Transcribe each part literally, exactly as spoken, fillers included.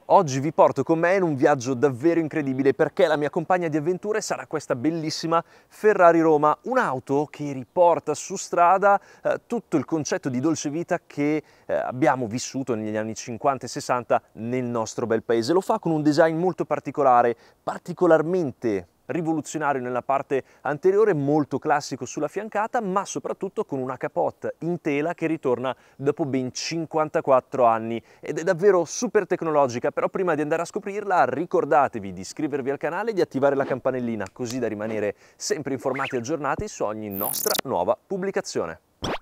Oggi vi porto con me in un viaggio davvero incredibile perché la mia compagna di avventure sarà questa bellissima Ferrari Roma, un'auto che riporta su strada eh, tutto il concetto di dolce vita che eh, abbiamo vissuto negli anni cinquanta e sessanta nel nostro bel paese. Lo fa con un design molto particolare, particolarmente rivoluzionario nella parte anteriore, molto classico sulla fiancata, ma soprattutto con una capote in tela che ritorna dopo ben cinquantaquattro anni ed è davvero super tecnologica. Però prima di andare a scoprirla ricordatevi di iscrivervi al canale e di attivare la campanellina così da rimanere sempre informati e aggiornati su ogni nostra nuova pubblicazione.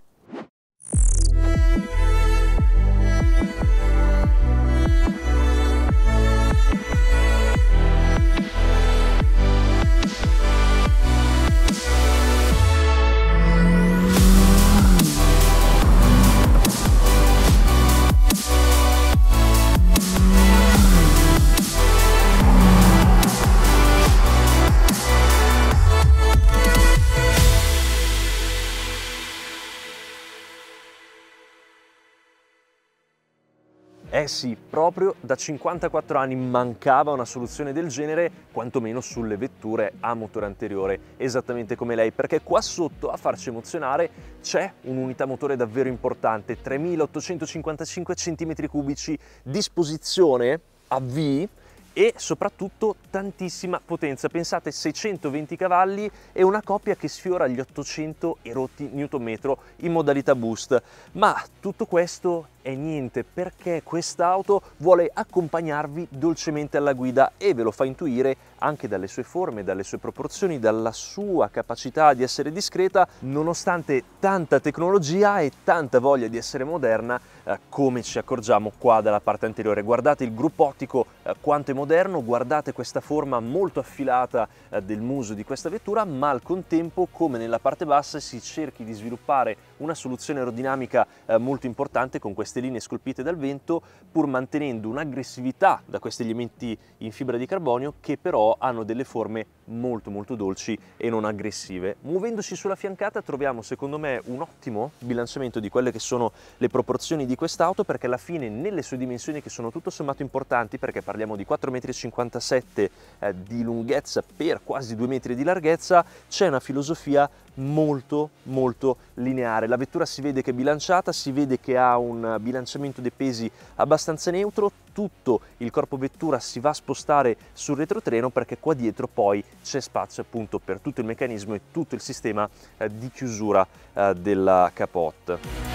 Eh sì, proprio da cinquantaquattro anni mancava una soluzione del genere, quantomeno sulle vetture a motore anteriore, esattamente come lei, perché qua sotto a farci emozionare c'è un'unità motore davvero importante, tremilaottocentocinquantacinque centimetri cubici, disposizione a V e soprattutto tantissima potenza. Pensate, seicentoventi cavalli e una coppia che sfiora gli ottocento e rotti newton metro in modalità boost. Ma tutto questo è niente, perché quest'auto vuole accompagnarvi dolcemente alla guida e ve lo fa intuire anche dalle sue forme, dalle sue proporzioni, dalla sua capacità di essere discreta, nonostante tanta tecnologia e tanta voglia di essere moderna, eh, come ci accorgiamo qua dalla parte anteriore. Guardate il gruppo ottico eh, quanto è moderno, guardate questa forma molto affilata eh, del muso di questa vettura, ma al contempo, come nella parte bassa, si cerchi di sviluppare una soluzione aerodinamica eh, molto importante con queste linee scolpite dal vento, pur mantenendo un'aggressività da questi elementi in fibra di carbonio che però hanno delle forme molto molto dolci e non aggressive. Muovendoci sulla fiancata troviamo secondo me un ottimo bilanciamento di quelle che sono le proporzioni di quest'auto, perché alla fine nelle sue dimensioni, che sono tutto sommato importanti perché parliamo di quattro virgola cinquantasette metri eh, di lunghezza per quasi due metri di larghezza, c'è una filosofia molto molto lineare. La vettura si vede che è bilanciata, si vede che ha un bilanciamento dei pesi abbastanza neutro, tutto il corpo vettura si va a spostare sul retrotreno perché qua dietro poi c'è spazio appunto per tutto il meccanismo e tutto il sistema eh, di chiusura eh, della capote.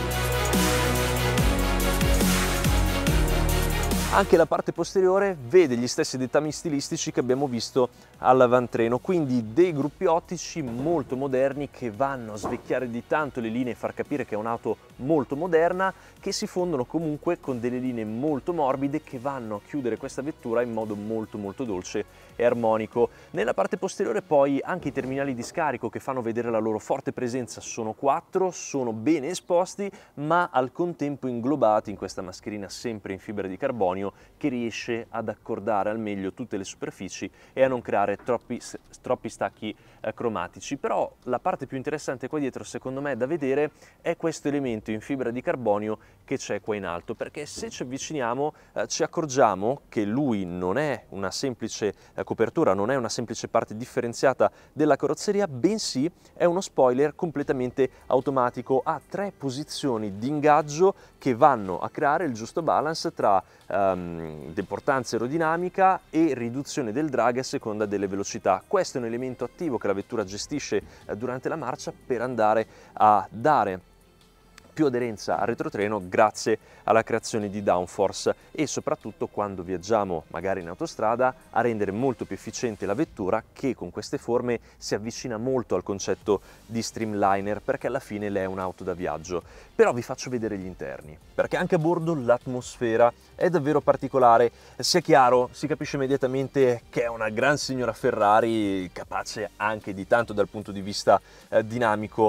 Anche la parte posteriore vede gli stessi dettami stilistici che abbiamo visto all'avantreno, quindi dei gruppi ottici molto moderni che vanno a svecchiare di tanto le linee e far capire che è un'auto molto moderna, che si fondono comunque con delle linee molto morbide che vanno a chiudere questa vettura in modo molto molto dolce e armonico. Nella parte posteriore poi anche i terminali di scarico che fanno vedere la loro forte presenza sono quattro, sono bene esposti ma al contempo inglobati in questa mascherina sempre in fibra di carbonio che riesce ad accordare al meglio tutte le superfici e a non creare troppi, troppi stacchi eh, cromatici. Però la parte più interessante qua dietro secondo me da vedere è questo elemento in fibra di carbonio che c'è qua in alto, perché se ci avviciniamo eh, ci accorgiamo che lui non è una semplice eh, copertura, non è una semplice parte differenziata della carrozzeria, bensì è uno spoiler completamente automatico, ha tre posizioni di ingaggio che vanno a creare il giusto balance tra um, deportanza aerodinamica e riduzione del drag a seconda delle velocità. Questo è un elemento attivo che la vettura gestisce eh, durante la marcia per andare a dare più aderenza al retrotreno grazie alla creazione di downforce e soprattutto quando viaggiamo magari in autostrada a rendere molto più efficiente la vettura, che con queste forme si avvicina molto al concetto di streamliner, perché alla fine lei è un'auto da viaggio. Però vi faccio vedere gli interni, perché anche a bordo l'atmosfera è davvero particolare. Sia chiaro, si capisce immediatamente che è una gran signora Ferrari, capace anche di tanto dal punto di vista eh, dinamico.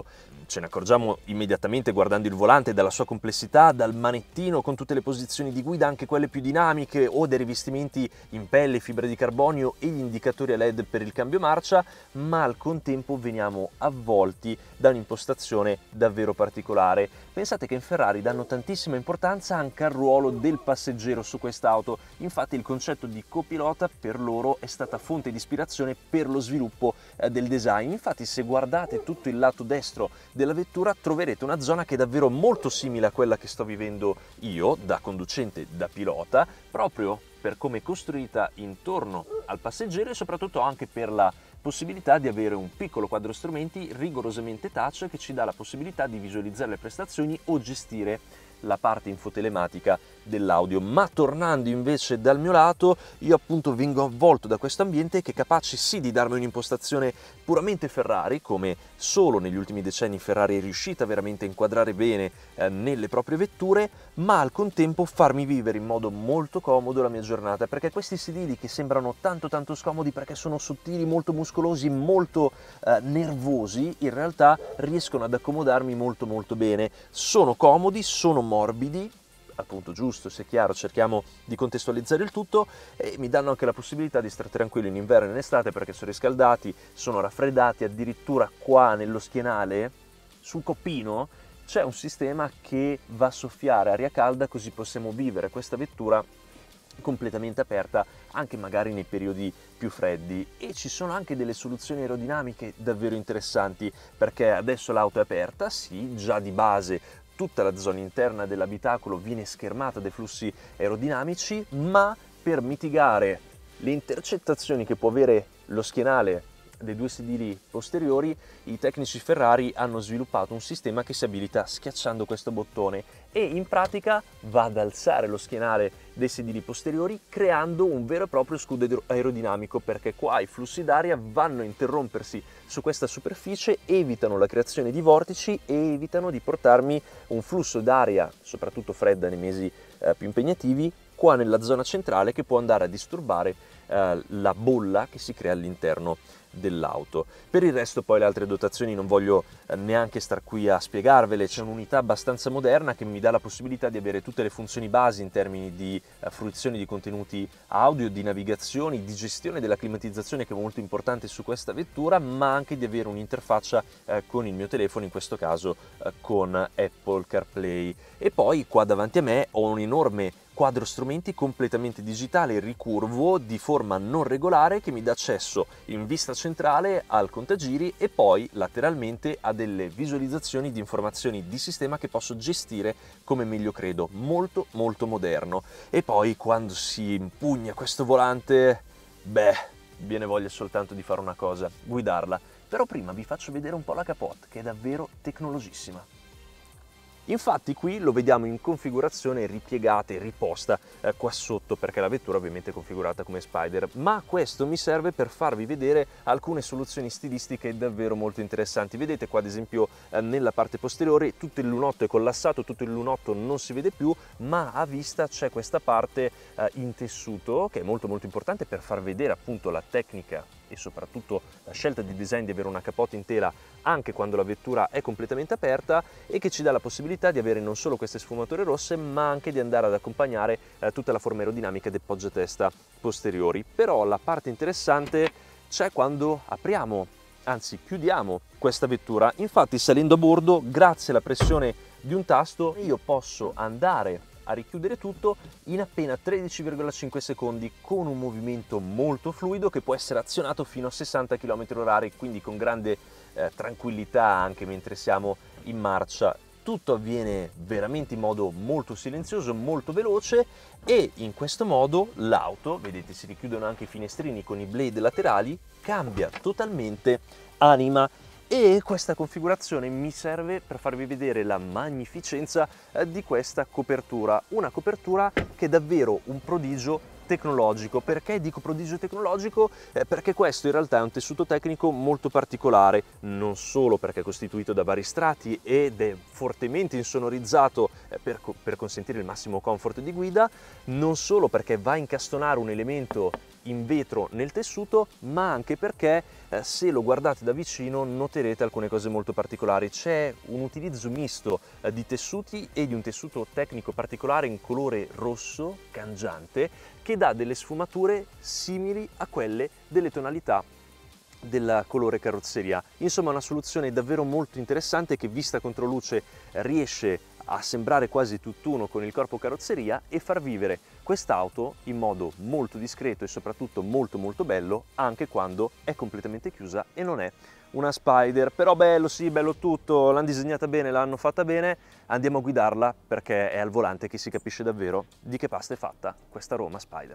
ce ne accorgiamo immediatamente guardando il volante, dalla sua complessità, dal manettino con tutte le posizioni di guida, anche quelle più dinamiche, o dai rivestimenti in pelle, fibre di carbonio e gli indicatori a led per il cambio marcia, ma al contempo veniamo avvolti da un'impostazione davvero particolare. Pensate che in Ferrari danno tantissima importanza anche al ruolo del passeggero su quest'auto, infatti il concetto di copilota per loro è stata fonte di ispirazione per lo sviluppo eh, del design. Infatti se guardate tutto il lato destro della vettura troverete una zona che è davvero molto simile a quella che sto vivendo io da conducente, da pilota, proprio per come è costruita intorno al passeggero e soprattutto anche per la possibilità di avere un piccolo quadro strumenti rigorosamente touch che ci dà la possibilità di visualizzare le prestazioni o gestire la parte infotelematica dell'audio. Ma tornando invece dal mio lato, io appunto vengo avvolto da questo ambiente che è capace sì di darmi un'impostazione puramente Ferrari, come solo negli ultimi decenni Ferrari è riuscita veramente a inquadrare bene eh, nelle proprie vetture, ma al contempo farmi vivere in modo molto comodo la mia giornata, perché questi sedili che sembrano tanto tanto scomodi perché sono sottili, molto muscolosi, molto eh, nervosi, in realtà riescono ad accomodarmi molto molto bene. Sono comodi, sono morbidi, appunto giusto, se è chiaro, cerchiamo di contestualizzare il tutto, e mi danno anche la possibilità di stare tranquillo in inverno e in estate perché sono riscaldati, sono raffreddati, addirittura qua nello schienale, sul coppino, c'è un sistema che va a soffiare aria calda, così possiamo vivere questa vettura completamente aperta anche magari nei periodi più freddi. E ci sono anche delle soluzioni aerodinamiche davvero interessanti, perché adesso l'auto è aperta, sì, già di base tutta la zona interna dell'abitacolo viene schermata dai flussi aerodinamici, ma per mitigare le intercettazioni che può avere lo schienale dei due sedili posteriori, i tecnici Ferrari hanno sviluppato un sistema che si abilita schiacciando questo bottone e in pratica va ad alzare lo schienale dei sedili posteriori creando un vero e proprio scudo aerodinamico, perché qua i flussi d'aria vanno a interrompersi su questa superficie, evitano la creazione di vortici e evitano di portarmi un flusso d'aria, soprattutto fredda nei mesi eh, più impegnativi, qua nella zona centrale, che può andare a disturbare eh, la bolla che si crea all'interno dell'auto. Per il resto poi le altre dotazioni non voglio eh, neanche star qui a spiegarvele. C'è un'unità abbastanza moderna che mi dà la possibilità di avere tutte le funzioni base in termini di eh, fruizione di contenuti audio, di navigazione, di gestione della climatizzazione, che è molto importante su questa vettura, ma anche di avere un'interfaccia eh, con il mio telefono, in questo caso eh, con Apple CarPlay. E poi qua davanti a me ho un enorme quadro strumenti completamente digitale, ricurvo, di forma non regolare, che mi dà accesso in vista centrale al contagiri e poi lateralmente a delle visualizzazioni di informazioni di sistema che posso gestire come meglio credo. Molto molto moderno. E poi quando si impugna questo volante, beh, viene voglia soltanto di fare una cosa: guidarla. Però prima vi faccio vedere un po' la capote, che è davvero tecnologissima. Infatti qui lo vediamo in configurazione ripiegata e riposta eh, qua sotto, perché la vettura ovviamente è configurata come Spider, ma questo mi serve per farvi vedere alcune soluzioni stilistiche davvero molto interessanti. Vedete qua ad esempio eh, nella parte posteriore tutto il lunotto è collassato, tutto il lunotto non si vede più, ma a vista c'è questa parte eh, in tessuto, che è molto molto importante per far vedere appunto la tecnica e soprattutto la scelta di design di avere una capote in tela anche quando la vettura è completamente aperta, e che ci dà la possibilità di avere non solo queste sfumature rosse, ma anche di andare ad accompagnare eh, tutta la forma aerodinamica dei poggiatesta posteriori. Però la parte interessante c'è quando apriamo, anzi chiudiamo questa vettura. Infatti salendo a bordo, grazie alla pressione di un tasto, io posso andare a richiudere tutto in appena tredici virgola cinque secondi, con un movimento molto fluido che può essere azionato fino a sessanta chilometri orari, quindi con grande eh, tranquillità anche mentre siamo in marcia. Tutto avviene veramente in modo molto silenzioso, molto veloce, e in questo modo l'auto, vedete, si richiudono anche i finestrini con i blade laterali, cambia totalmente anima. E questa configurazione mi serve per farvi vedere la magnificenza di questa copertura, una copertura che è davvero un prodigio tecnologico. Perché dico prodigio tecnologico? Eh, perché questo in realtà è un tessuto tecnico molto particolare, non solo perché è costituito da vari strati ed è fortemente insonorizzato eh, per, per consentire il massimo comfort di guida, non solo perché va a incastonare un elemento in vetro nel tessuto, ma anche perché eh, se lo guardate da vicino noterete alcune cose molto particolari. C'è un utilizzo misto eh, di tessuti e di un tessuto tecnico particolare in colore rosso cangiante che dà delle sfumature simili a quelle delle tonalità del colore carrozzeria. Insomma, una soluzione davvero molto interessante che vista contro luce riesce a sembrare quasi tutt'uno con il corpo carrozzeria e far vivere quest'auto in modo molto discreto e soprattutto molto molto bello anche quando è completamente chiusa e non è una Spider. Però bello, sì, bello tutto, l'hanno disegnata bene, l'hanno fatta bene, andiamo a guidarla perché è al volante che si capisce davvero di che pasta è fatta questa Roma Spider.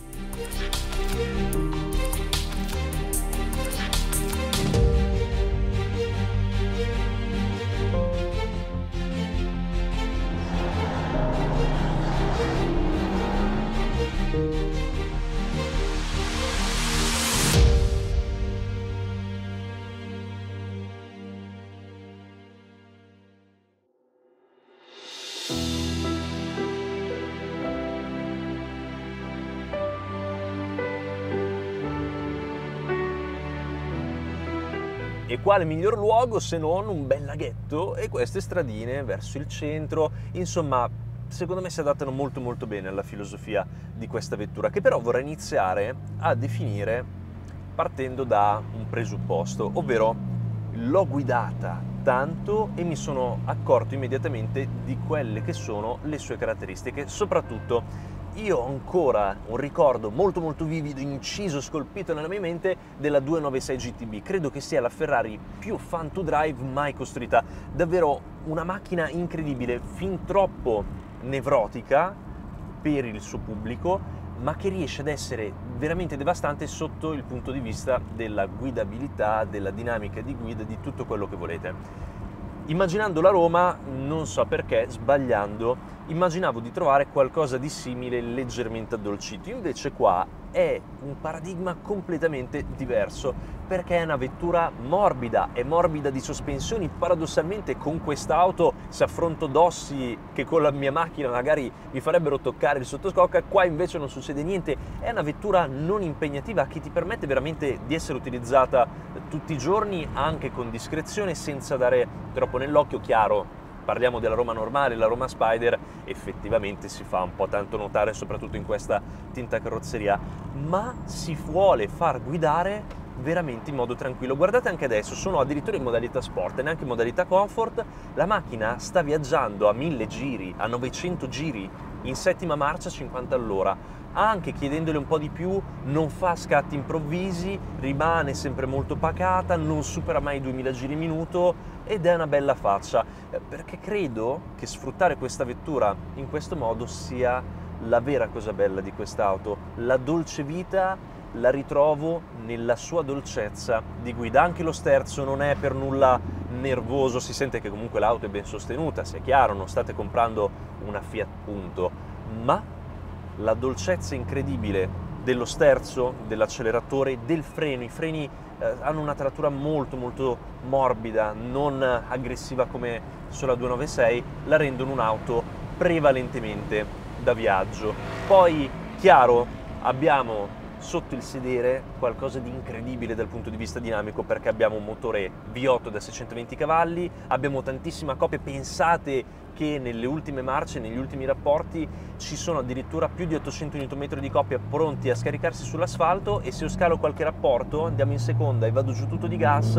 E quale miglior luogo se non un bel laghetto e queste stradine verso il centro, insomma, secondo me si adattano molto molto bene alla filosofia di questa vettura, che però vorrei iniziare a definire partendo da un presupposto, ovvero l'ho guidata tanto e mi sono accorto immediatamente di quelle che sono le sue caratteristiche. Soprattutto io ho ancora un ricordo molto molto vivido, inciso, scolpito nella mia mente della duecentonovantasei G T B. Credo che sia la Ferrari più fun to drive mai costruita, davvero una macchina incredibile, fin troppo nevrotica per il suo pubblico, ma che riesce ad essere veramente devastante sotto il punto di vista della guidabilità, della dinamica di guida, di tutto quello che volete. Immaginando la Roma, non so perché, sbagliando, immaginavo di trovare qualcosa di simile leggermente addolcito, invece qua è un paradigma completamente diverso, perché è una vettura morbida, è morbida di sospensioni. Paradossalmente con quest'auto, se affronto dossi che con la mia macchina magari mi farebbero toccare il sottoscocca, qua invece non succede niente. È una vettura non impegnativa che ti permette veramente di essere utilizzata tutti i giorni, anche con discrezione, senza dare troppo nell'occhio. Chiaro, parliamo della Roma normale, la Roma Spider effettivamente si fa un po' tanto notare, soprattutto in questa tinta carrozzeria, ma si vuole far guidare veramente in modo tranquillo. Guardate anche adesso, sono addirittura in modalità sport e neanche in modalità comfort. La macchina sta viaggiando a mille giri, a novecento giri, in settima marcia a cinquanta all'ora. Anche chiedendole un po' di più non fa scatti improvvisi, rimane sempre molto pacata, non supera mai i duemila giri minuto ed è una bella faccia, perché credo che sfruttare questa vettura in questo modo sia la vera cosa bella di quest'auto. La dolce vita la ritrovo nella sua dolcezza di guida. Anche lo sterzo non è per nulla nervoso, si sente che comunque l'auto è ben sostenuta, sia chiaro, non state comprando una Fiat Punto, ma la dolcezza incredibile dello sterzo, dell'acceleratore, del freno. I freni eh, hanno una taratura molto molto morbida, non aggressiva come sulla duecentonovantasei, la rendono un'auto prevalentemente da viaggio. Poi, chiaro, abbiamo sotto il sedere qualcosa di incredibile dal punto di vista dinamico, perché abbiamo un motore V otto da seicentoventi cavalli, abbiamo tantissima coppia. Pensate che nelle ultime marce, negli ultimi rapporti, ci sono addirittura più di ottocento newton metri di coppia pronti a scaricarsi sull'asfalto, e se io scalo qualche rapporto, andiamo in seconda e vado giù tutto di gas,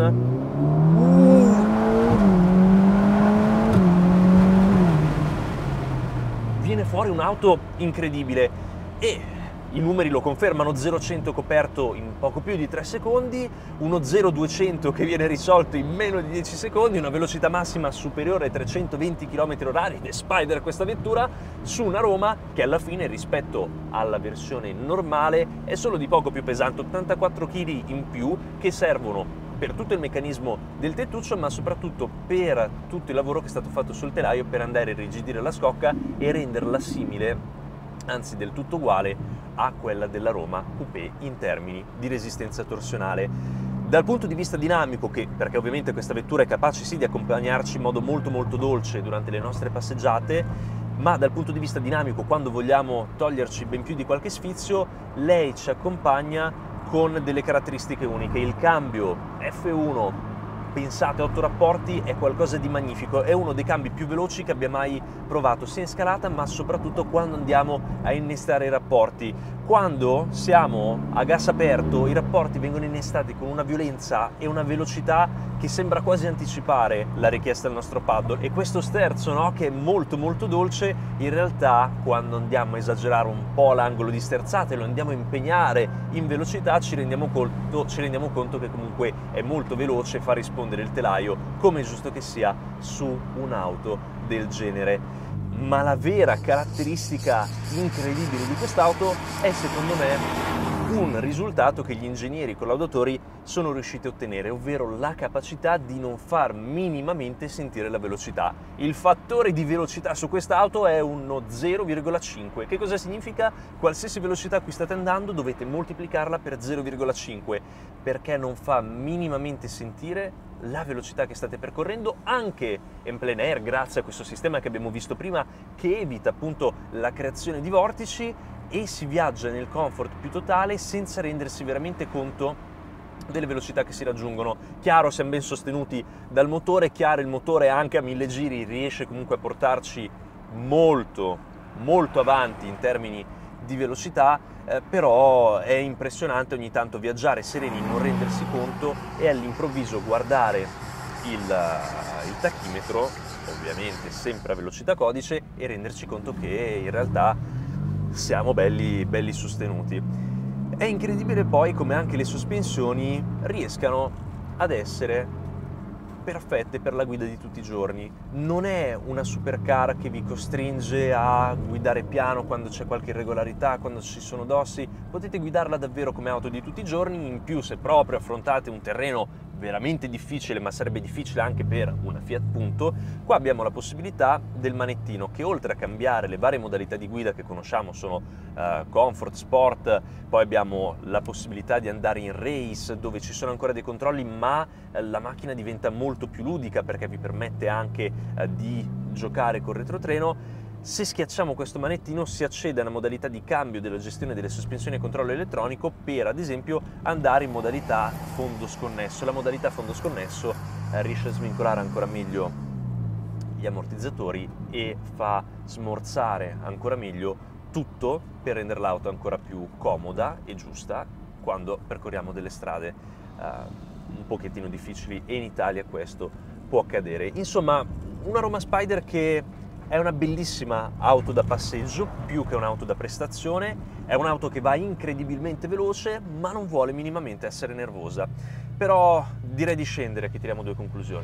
viene fuori un'auto incredibile. E i numeri lo confermano: zero a cento coperto in poco più di tre secondi, uno zero a duecento che viene risolto in meno di dieci secondi, una velocità massima superiore ai trecentoventi chilometri orari, ed è Spider questa vettura, su una Roma che alla fine, rispetto alla versione normale, è solo di poco più pesante, ottantaquattro chili in più, che servono per tutto il meccanismo del tettuccio, ma soprattutto per tutto il lavoro che è stato fatto sul telaio per andare a irrigidire la scocca e renderla simile, anzi del tutto uguale, a quella della Roma Coupé in termini di resistenza torsionale. Dal punto di vista dinamico, che, perché ovviamente questa vettura è capace sì di accompagnarci in modo molto molto dolce durante le nostre passeggiate, ma dal punto di vista dinamico, quando vogliamo toglierci ben più di qualche sfizio, lei ci accompagna con delle caratteristiche uniche. Il cambio F uno, pensate, otto rapporti, è qualcosa di magnifico, è uno dei cambi più veloci che abbia mai provato, sia in scalata ma soprattutto quando andiamo a innestare i rapporti. Quando siamo a gas aperto i rapporti vengono innestati con una violenza e una velocità che sembra quasi anticipare la richiesta del nostro paddle, e questo sterzo, no, che è molto molto dolce, in realtà quando andiamo a esagerare un po' l'angolo di sterzata e lo andiamo a impegnare in velocità ci rendiamo conto, ci rendiamo conto che comunque è molto veloce, fa rispondere il telaio come è giusto che sia su un'auto del genere. Ma la vera caratteristica incredibile di quest'auto è, secondo me, un risultato che gli ingegneri collaudatori sono riusciti a ottenere, ovvero la capacità di non far minimamente sentire la velocità. Il fattore di velocità su quest'auto è uno zero virgola cinque. Che cosa significa? Qualsiasi velocità a cui state andando dovete moltiplicarla per zero virgola cinque, perché non fa minimamente sentire la velocità che state percorrendo, anche in plein air, grazie a questo sistema che abbiamo visto prima, che evita appunto la creazione di vortici, e si viaggia nel comfort più totale senza rendersi veramente conto delle velocità che si raggiungono. Chiaro, siamo ben sostenuti dal motore, chiaro, il motore anche a mille giri riesce comunque a portarci molto molto avanti in termini di velocità, eh, però è impressionante ogni tanto viaggiare sereni, non rendersi conto e all'improvviso guardare il, il tachimetro, ovviamente sempre a velocità codice, e renderci conto che in realtà siamo belli, belli sostenuti. È incredibile poi come anche le sospensioni riescano ad essere perfette per la guida di tutti i giorni. Non è una supercar che vi costringe a guidare piano quando c'è qualche irregolarità, quando ci sono dossi. Potete guidarla davvero come auto di tutti i giorni. In più, se proprio affrontate un terreno veramente difficile, ma sarebbe difficile anche per una Fiat Punto, qua abbiamo la possibilità del manettino, che oltre a cambiare le varie modalità di guida che conosciamo, sono uh, comfort, sport, poi abbiamo la possibilità di andare in race dove ci sono ancora dei controlli, ma uh, la macchina diventa molto più ludica perché vi permette anche uh, di giocare col retrotreno. Se schiacciamo questo manettino si accede a una modalità di cambio della gestione delle sospensioni e controllo elettronico per, ad esempio, andare in modalità fondo sconnesso. La modalità fondo sconnesso eh, riesce a svincolare ancora meglio gli ammortizzatori e fa smorzare ancora meglio tutto per rendere l'auto ancora più comoda e giusta quando percorriamo delle strade eh, un pochettino difficili, e in Italia questo può accadere. Insomma, una Roma Spider che è una bellissima auto da passeggio, più che un'auto da prestazione. È un'auto che va incredibilmente veloce, ma non vuole minimamente essere nervosa. Però direi di scendere, che tiriamo due conclusioni.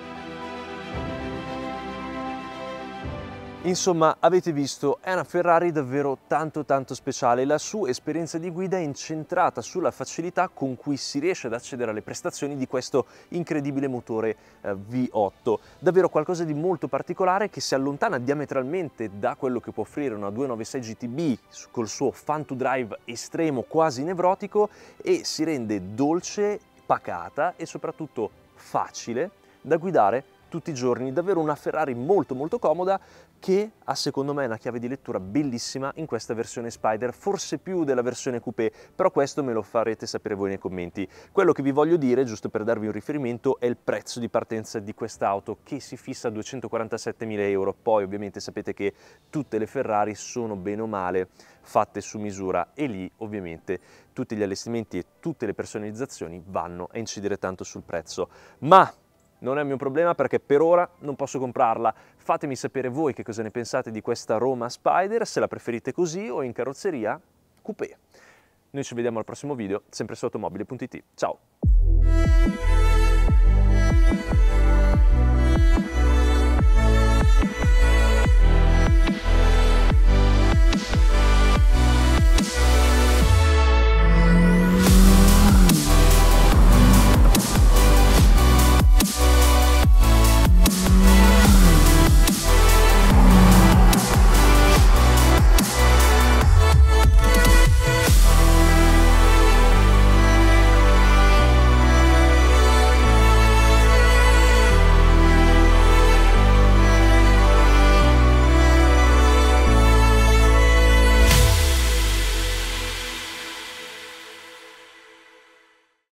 Insomma, avete visto, è una Ferrari davvero tanto tanto speciale. La sua esperienza di guida è incentrata sulla facilità con cui si riesce ad accedere alle prestazioni di questo incredibile motore eh, V otto. Davvero qualcosa di molto particolare, che si allontana diametralmente da quello che può offrire una duecentonovantasei G T B col suo fun to drive estremo, quasi nevrotico, e si rende dolce, pacata e soprattutto facile da guidare tutti i giorni. Davvero una Ferrari molto molto comoda, che ha secondo me una chiave di lettura bellissima in questa versione Spider, forse più della versione coupé, però questo me lo farete sapere voi nei commenti. Quello che vi voglio dire, giusto per darvi un riferimento, è il prezzo di partenza di quest'auto, che si fissa a duecentoquarantasettemila euro. Poi ovviamente sapete che tutte le Ferrari sono bene o male fatte su misura, e lì ovviamente tutti gli allestimenti e tutte le personalizzazioni vanno a incidere tanto sul prezzo. Ma non è il mio problema, perché per ora non posso comprarla. Fatemi sapere voi che cosa ne pensate di questa Roma Spider, se la preferite così o in carrozzeria coupé. Noi ci vediamo al prossimo video, sempre su automobile punto it. Ciao!